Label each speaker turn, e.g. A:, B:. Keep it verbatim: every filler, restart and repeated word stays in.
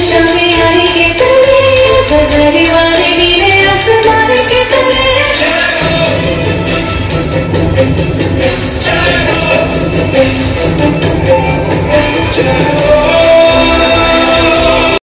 A: शामियाने के तले, बजरी वाले नीले आसमान के तले। जय हो, जय हो, जय हो।